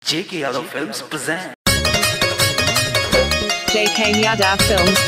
JK Yadav Films present JK Yadav Films.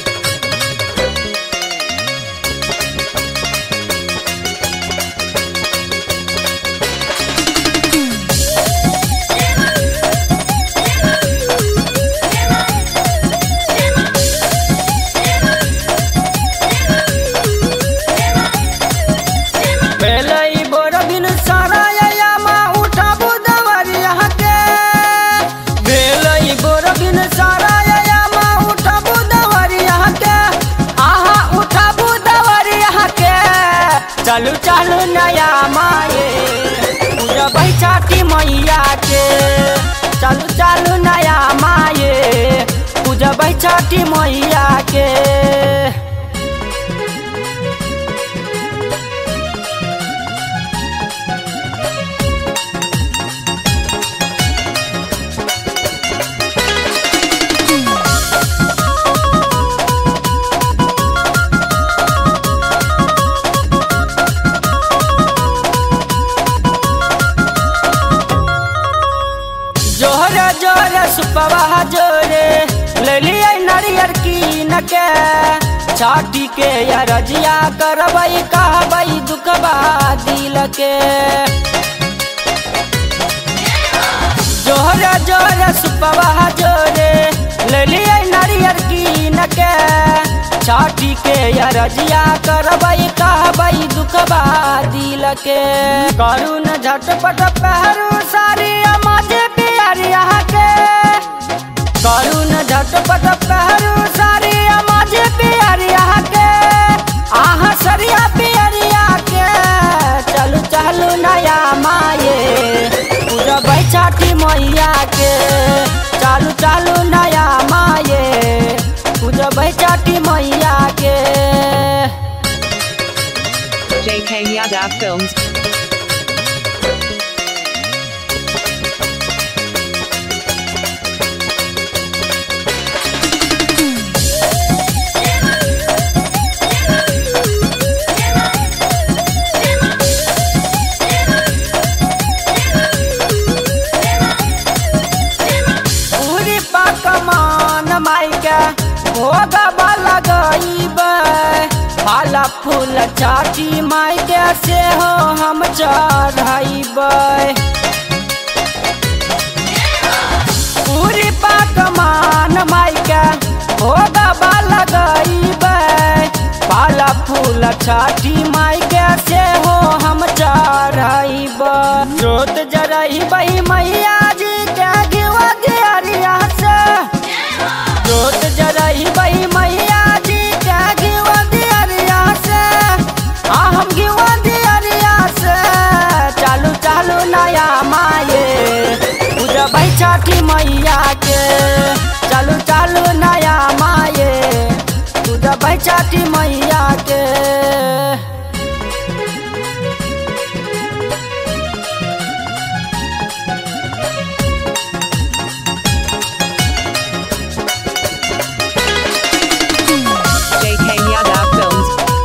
चालू चालू नया माये पूजा बैठाठी मैया के। चालू चालू नया माये पूजा बैठाठी मैया के। जोरे जोरे सुपवा जोरे ले लिया नारियर की नके छाटी के या रजिया करबई कहबई दुखबा दिल के। जोरे जोरे सुपवा जोरे ले लिया नारियर की नके छाटी के या रजिया करबई कहबई दुखबा दिल के। करुण झटपट पहरू सारी अमाजे पियरिया के। करुण झटपट पहरू सारी अमाजे पियरिया के। आहा सरिया पियरिया के। चलू चलू नया माये पूजा बैठाठी मैया के। चालू चालू नया माये पूजा बैठाठी मैया के। JK Yadav Films. फल फूल चाटी माई के से हो हम चढ़ाइबै। पूरी पकमान माई के भोगबा लगैबै। फल फूल चाटी माई के से हो हम चढ़ाइबै। जोत जरैबै मैया जी के घिवा दियरिया से। जोत जरैबै मैया जी के घिवा दियरिया से। हम घिवा दियरिया से। चालू चालू नया माये पूजा बैठाठी मैया के। चालू चालू नया माये पूजा बैठाठी मैया के। JK Yadav Films.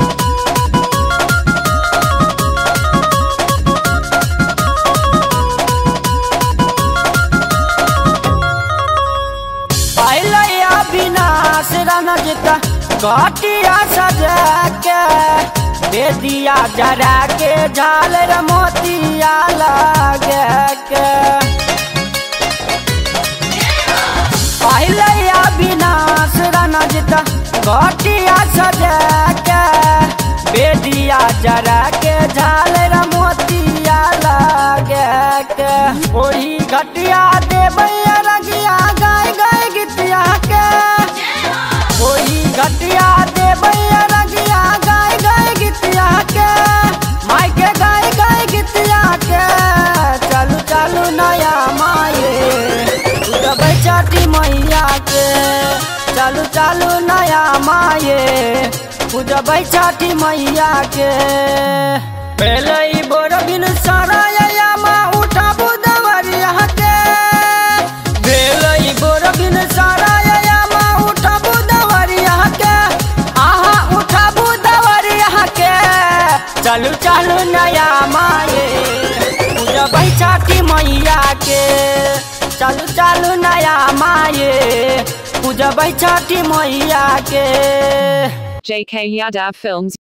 पहले विनाश रनजता घटिया सजा के। दे दिया जरा के झालर मोतिया लगे के। पहले विनाश रनजता घटिया सजा के। बेदिया जरा के झालर मोतिया लगे के। ओही घटिया देबै रगिया गाय गाय गीतिया के। ओही घटिया देबै रगिया गाय गाय गीतिया के। माई के गाय गाय गीतिया के। चालू चालू नया माये पूजा बैठाठी मैया के। चालू चालू नया माये पूजा बैठाठी मैया के। पहले बोर बिन सारा मा उठा बुदवरिया के। पहले बोर बिन सारा मा उठा बुदवरिया के। आहा उठा बुदवरिया के। चालू चालू नया माये पूजा बैठाठी मैया के। चालू चालू नया माये पूजबै छठी मैया के। JK Yadav Films